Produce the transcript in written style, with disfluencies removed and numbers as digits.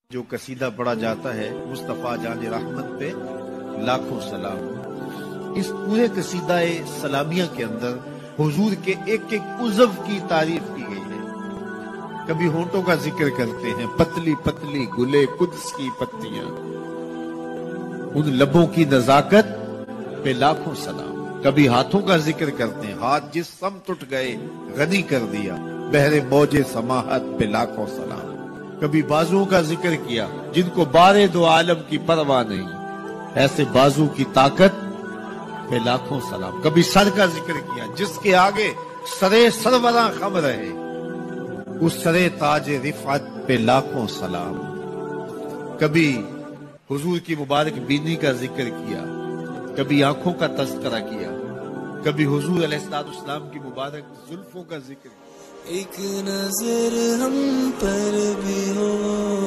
جو قصیدہ پڑھا جاتا ہے مصطفیٰ جان رحمت پہ لاکھوں سلام. اس پورے قصیدہ سلامیہ کے اندر حضور کے ایک ایک عضو کی تعریف کی گئی ہے. کبھی ہونٹوں کا ذکر کرتے ہیں، پتلی پتلی گلے قدس کی پتیاں، ان لبوں کی نزاکت پہ لاکھوں سلام. کبھی ہاتھوں کا ذکر کرتے ہیں، ہاتھ جس سمت اٹھ گئے غنی کر دیا، بحر موج سماحت پہ لاکھوں سلام. کبھی بازوؤں کا ذکر کیا جن کو بارے دو عالم کی پرواہ نہیں، ایسے بازو کی طاقت پہ لاکھوں سلام. کبھی سر کا ذکر کیا جس کے آگے سرے سروراں خم رہے، اس سرے تاج رفعت پہ لاکھوں سلام. کبھی حضور کی مبارک بینی کا ذکر کیا، کبھی آنکھوں کا تذکرہ کیا، کبھی حضور علیہ السلام کی مبارک زلفوں کا ذکر کیا. ایک نظر ہم پر بھی ہو